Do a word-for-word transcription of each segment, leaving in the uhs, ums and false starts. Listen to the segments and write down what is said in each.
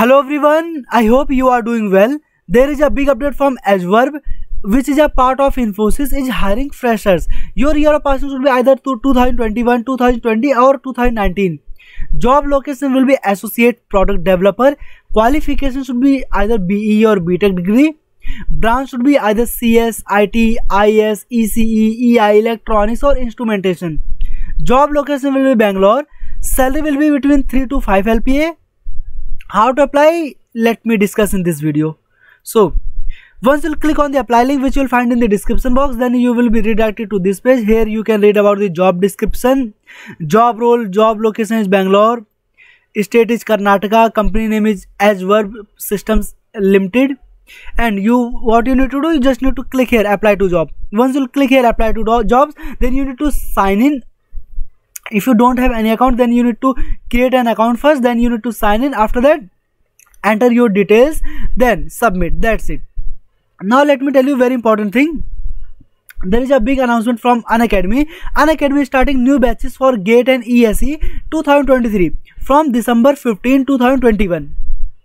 Hello everyone, I hope you are doing well. There is a big update from Adverb, which is a part of Infosys, is hiring freshers. Your year of passing should be either to two thousand twenty-one, two thousand twenty or two thousand nineteen. Job location will be associate product developer. Qualification should be either B E or B Tech degree. Branch should be either C S, I T, I S, E C E, E I, electronics or instrumentation. Job location will be Bangalore. Salary will be between three to five L P A. How to apply? Let me discuss in this video. So once you click on the apply link, which you will find in the description box, then you will be redirected to this page. Here you can read about the job description, job role, job location is Bangalore, state is Karnataka, company name is Adverb Systems Limited, and you what you need to do, you just need to click here apply to job. Once you click here apply to jobs, then you need to sign in. If you don't have any account, then you need to create an account first, then you need to sign in. After that, enter your details, then submit. That's it. Now let me tell you very important thing. There is a big announcement from Unacademy. Unacademy is starting new batches for GATE and E S E twenty twenty-three from December fifteenth, two thousand twenty-one.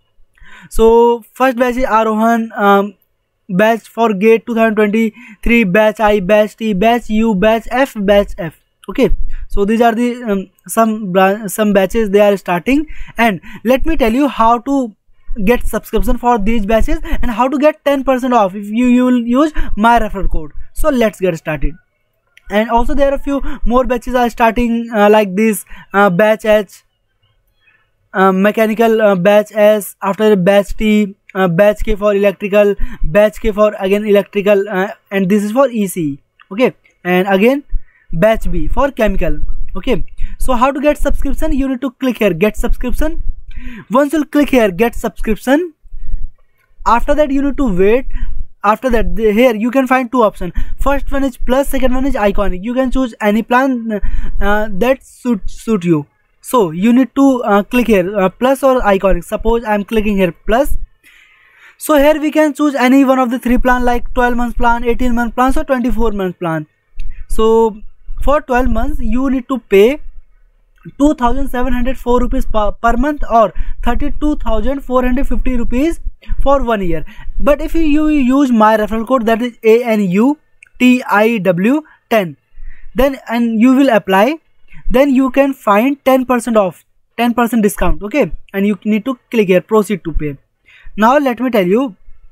So first batch is Arohan, um, batch for GATE twenty twenty-three, batch I, batch T, batch U, batch F, batch F. Okay, so these are the um, some some batches they are starting, and let me tell you how to get subscription for these batches and how to get ten percent off if you, you will use my referral code. So let's get started. And also there are a few more batches are starting uh, like this uh, batch H, uh, mechanical uh, batch S, after batch T, uh, batch K for electrical, batch K for again electrical, uh, and this is for E C E. Okay, and again batch B for chemical. Okay, so how to get subscription? You need to click here get subscription. Once you click here get subscription, after that you need to wait. After that, the, here you can find two options. First one is plus, second one is iconic. You can choose any plan uh, that suit suit you. So you need to uh, click here uh, plus or iconic. Suppose I am clicking here plus. So here we can choose any one of the three plan, like twelve month plan, eighteen month plan, or twenty-four month plan. So for twelve months you need to pay two thousand seven hundred four rupees per, per month or thirty-two thousand four hundred fifty rupees for one year. But if you, you use my referral code, that is A N U T I W ten, then and you will apply, then you can find ten percent off, ten percent discount. Okay, and you need to click here proceed to pay. Now let me tell you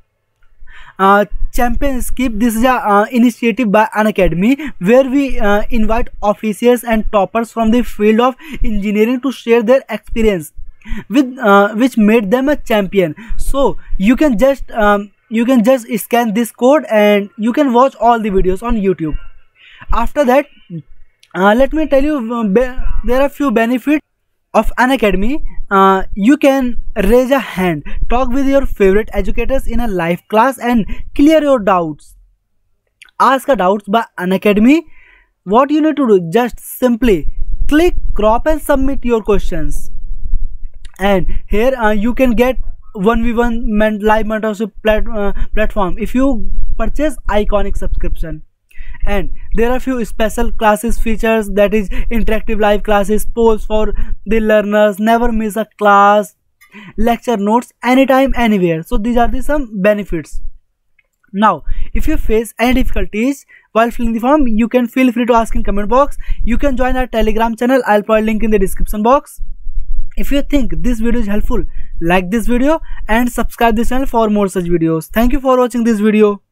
uh, Championship. This is a uh, initiative by Unacademy where we uh, invite officials and toppers from the field of engineering to share their experience with uh, which made them a champion. So you can just um, you can just scan this code and you can watch all the videos on YouTube. After that, uh, let me tell you uh, there are few benefits of Unacademy. Uh, you can raise a hand, talk with your favorite educators in a live class and clear your doubts. Ask a doubts by Unacademy. What you need to do, just simply click, crop and submit your questions. And here uh, you can get one v one live mentorship plat uh, platform if you purchase iconic subscription. And there are few special classes features, that is interactive live classes, polls for the learners, never miss a class, lecture notes anytime anywhere. So these are the some benefits. Now if you face any difficulties while filling the form, you can feel free to ask in comment box. You can join our Telegram channel. I'll provide link in the description box. If you think this video is helpful, like this video and subscribe this channel for more such videos. Thank you for watching this video.